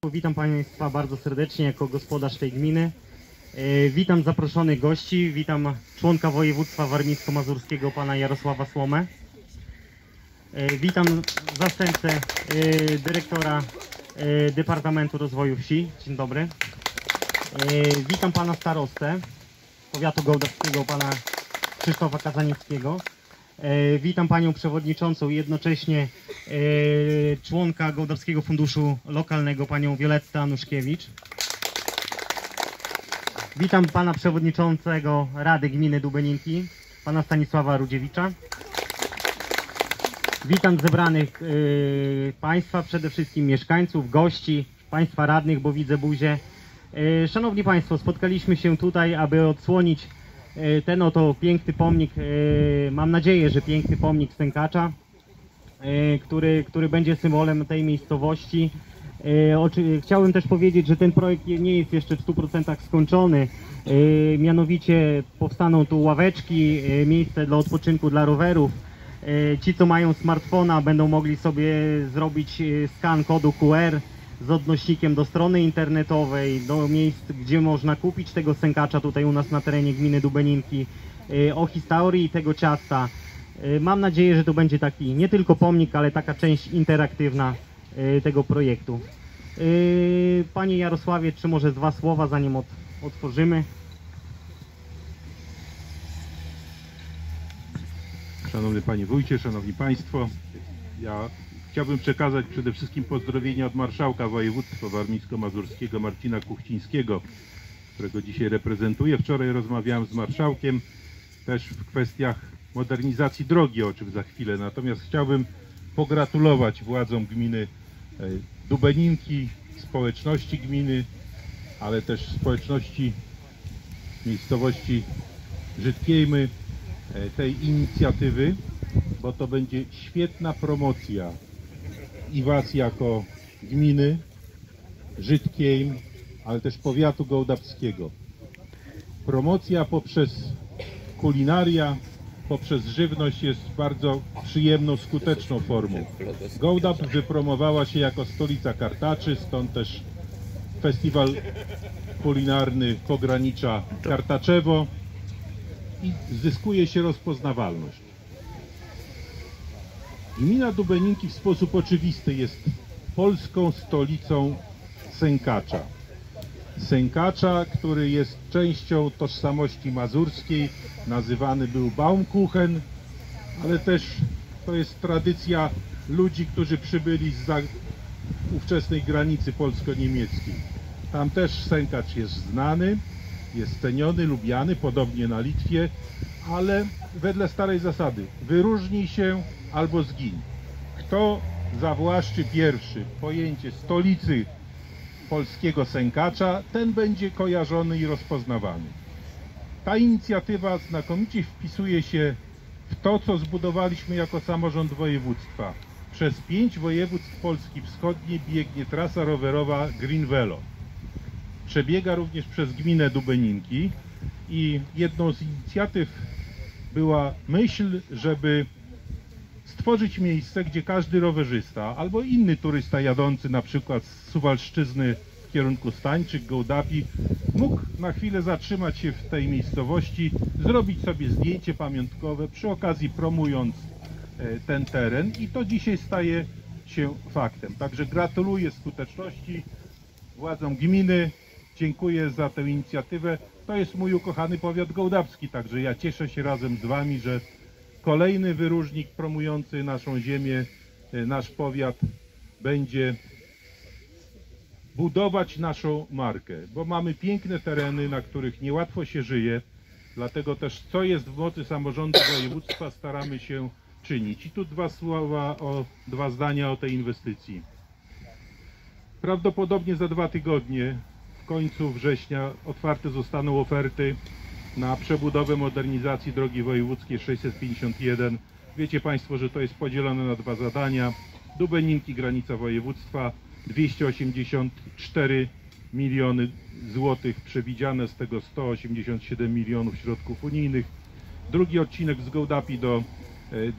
Państwo, witam Państwa bardzo serdecznie jako gospodarz tej gminy. Witam zaproszonych gości, witam członka województwa warmińsko-mazurskiego pana Jarosława Słomę. Witam zastępcę dyrektora Departamentu Rozwoju Wsi. Dzień dobry. Witam pana starostę powiatu gołdawskiego, pana Krzysztofa Kazanickiego. Witam panią przewodniczącą i jednocześnie członka Gołdawskiego Funduszu Lokalnego, panią Violettę Anuszkiewicz. Witam pana przewodniczącego Rady Gminy Dubeninki, pana Stanisława Rudziewicza. Witam zebranych państwa, przede wszystkim mieszkańców, gości, państwa radnych, bo widzę buzię. Szanowni państwo, spotkaliśmy się tutaj, aby odsłonić ten oto piękny pomnik, mam nadzieję, że piękny pomnik Sękacza, który będzie symbolem tej miejscowości. Chciałbym też powiedzieć, że ten projekt nie jest jeszcze w 100% skończony, mianowicie powstaną tu ławeczki, miejsce dla odpoczynku dla rowerów. Ci, co mają smartfona, będą mogli sobie zrobić skan kodu QR z odnośnikiem do strony internetowej, do miejsc, gdzie można kupić tego sękacza tutaj u nas na terenie gminy Dubeninki, o historii tego ciasta. Mam nadzieję, że to będzie taki nie tylko pomnik, ale taka część interaktywna tego projektu. Panie Jarosławie, czy może 2 słowa, zanim otworzymy? Szanowny Panie Wójcie, Szanowni Państwo, ja chciałbym przekazać przede wszystkim pozdrowienia od marszałka województwa warmińsko-mazurskiego Marcina Kuchcińskiego, którego dzisiaj reprezentuję. Wczoraj rozmawiałem z marszałkiem też w kwestiach modernizacji drogi, o czym za chwilę. Natomiast chciałbym pogratulować władzom gminy Dubeninki, społeczności gminy, ale też społeczności miejscowości Żytkiejmy tej inicjatywy, bo to będzie świetna promocja i Was jako gminy Żytkiejm, ale też powiatu gołdawskiego. Promocja poprzez kulinaria, poprzez żywność jest bardzo przyjemną, skuteczną formą. Gołdab wypromowała się jako stolica kartaczy, stąd też festiwal kulinarny Pogranicza Kartaczewo i zyskuje się rozpoznawalność. Gmina Dubeninki w sposób oczywisty jest polską stolicą sękacza. Sękacza, który jest częścią tożsamości mazurskiej, nazywany był Baumkuchen, ale też to jest tradycja ludzi, którzy przybyli zza ówczesnej granicy polsko-niemieckiej. Tam też sękacz jest znany, jest ceniony, lubiany, podobnie na Litwie, ale wedle starej zasady: wyróżnij się albo zgiń. Kto zawłaszczy pierwszy pojęcie stolicy polskiego sękacza, ten będzie kojarzony i rozpoznawany. Ta inicjatywa znakomicie wpisuje się w to, co zbudowaliśmy jako samorząd województwa. Przez 5 województw Polski Wschodniej biegnie trasa rowerowa Green Velo. Przebiega również przez gminę Dubeninki i jedną z inicjatyw była myśl, żeby stworzyć miejsce, gdzie każdy rowerzysta albo inny turysta jadący na przykład z Suwalszczyzny w kierunku Stańczyk, Gołdapi mógł na chwilę zatrzymać się w tej miejscowości, zrobić sobie zdjęcie pamiątkowe, przy okazji promując ten teren, i to dzisiaj staje się faktem. Także gratuluję skuteczności władzom gminy, dziękuję za tę inicjatywę. To jest mój ukochany powiat gołdawski, także ja cieszę się razem z Wami, że kolejny wyróżnik promujący naszą ziemię, nasz powiat będzie budować naszą markę, bo mamy piękne tereny, na których niełatwo się żyje, dlatego też co jest w mocy samorządu województwa staramy się czynić. I tu 2 zdania o tej inwestycji. Prawdopodobnie za 2 tygodnie, w końcu września, otwarte zostaną oferty na przebudowę modernizacji drogi wojewódzkiej 651. Wiecie Państwo, że to jest podzielone na 2 zadania. Dubeninki, granica województwa, 284 miliony złotych przewidziane, z tego 187 milionów środków unijnych. Drugi odcinek z Gołdapi do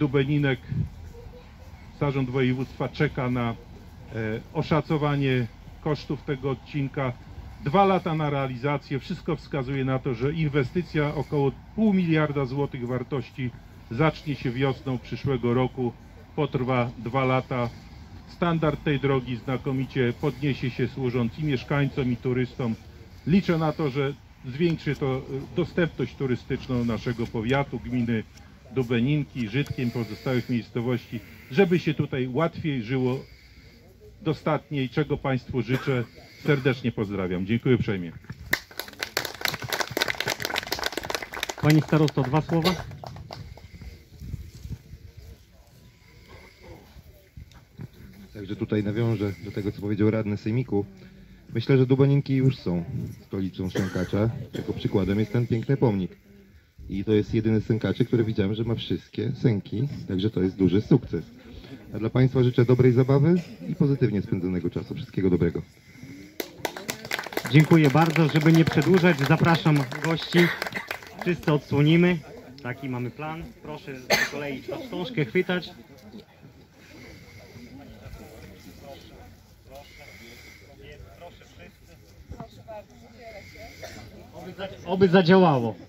Dubeninek. Zarząd województwa czeka na oszacowanie kosztów tego odcinka. 2 lata na realizację. Wszystko wskazuje na to, że inwestycja około 0,5 miliarda złotych wartości zacznie się wiosną przyszłego roku. Potrwa 2 lata. Standard tej drogi znakomicie podniesie się, służąc i mieszkańcom, i turystom. Liczę na to, że zwiększy to dostępność turystyczną naszego powiatu, gminy Dubeninki, Żydkiem, pozostałych miejscowości, żeby się tutaj łatwiej żyło, dostatniej, czego Państwu życzę. Serdecznie pozdrawiam. Dziękuję uprzejmie. Pani starosto, 2 słowa. Także tutaj nawiążę do tego, co powiedział radny sejmiku. Myślę, że Dubeninki już są stolicą Sękacza. Tego przykładem jest ten piękny pomnik. I to jest jedyny z Sękaczy, który widziałem, że ma wszystkie sęki. Także to jest duży sukces. A dla Państwa życzę dobrej zabawy i pozytywnie spędzonego czasu. Wszystkiego dobrego. Dziękuję bardzo. Żeby nie przedłużać, zapraszam gości. Wszyscy odsłonimy. Taki mamy plan. Proszę po kolei wstążkę chwytać. Oby zadziałało.